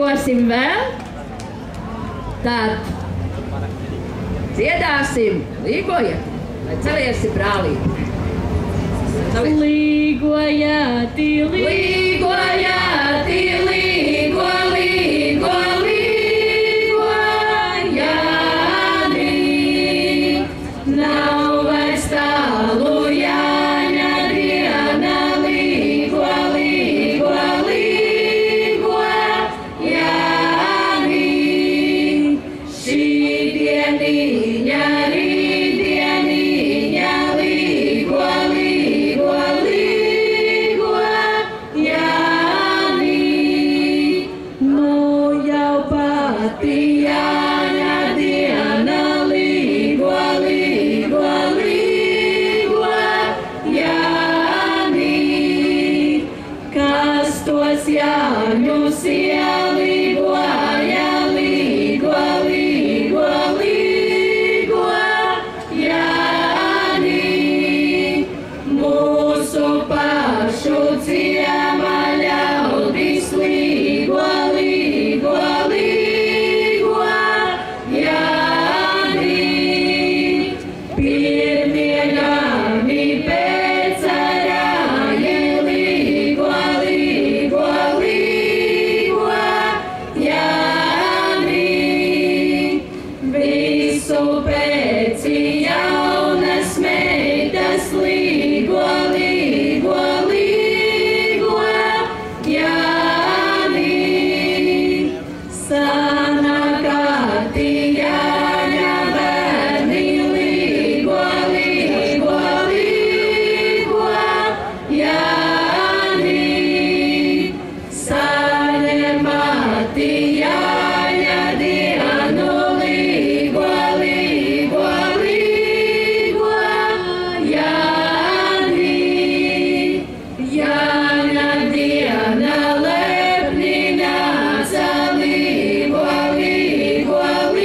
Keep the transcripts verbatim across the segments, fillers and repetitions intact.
Dziedāsim vēl, tad dziedāsim, līgojiet, vai celiesim brālīt. Līgojāti, līgojāti, līgo, līgo, līgojāni, nav vairs tālu Jāņa diena, līgo, līgo, līgojāni, šī dieniņa, rītdieniņa, līgo, līgo, līgojāni, nu jau pati Jāņa diena, līgo, līgo, līgojāni, kas tos Jāņus ielīgoja, līgo, līgo, līgojāni, mūsu pašu ciema ļaudis, līgo, līgo, līgojāni, pirmie gami pēc arāja, līgo, līgo, līgojāni, visu pēc jaunas meitas, līgo, līgo, līgojāni, sanākāti Jāņa bērni, līgo, līgo, līgojāni, saņemāti Jāņa dienu, līgo, līgo, līgojāni, Jāņa diena lepni nāca, līgo, līgo,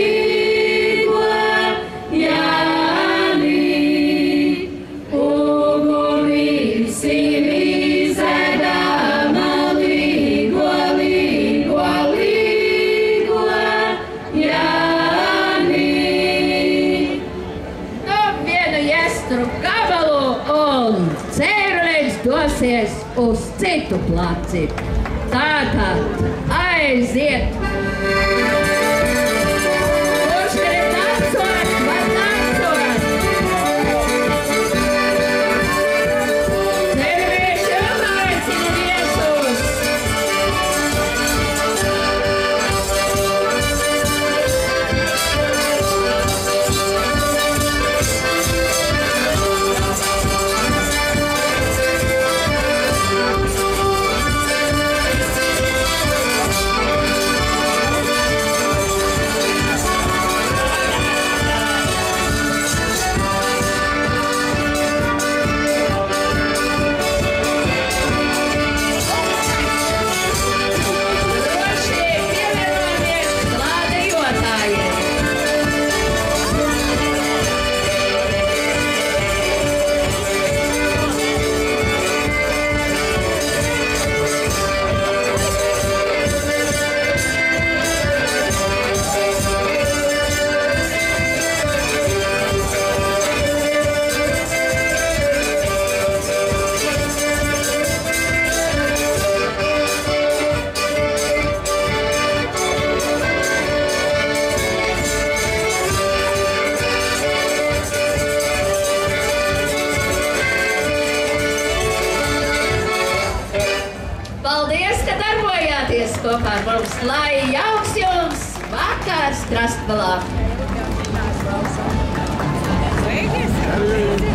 līgojāni, ugunīs izēdama, līgo, līgo, līgojāni. Nu, vienu iestru gabalu un cēruleņš dosies uz citu placi. Tātad aiziet! Kurš grib tancot, var tancot! Cēruleņš uzaicina viesus! Droši pievienojamies lādējotājiem! Paldies, ka darbojāties kopā ar mums, lai jauks jums vakars Trastbalā! Sveiki!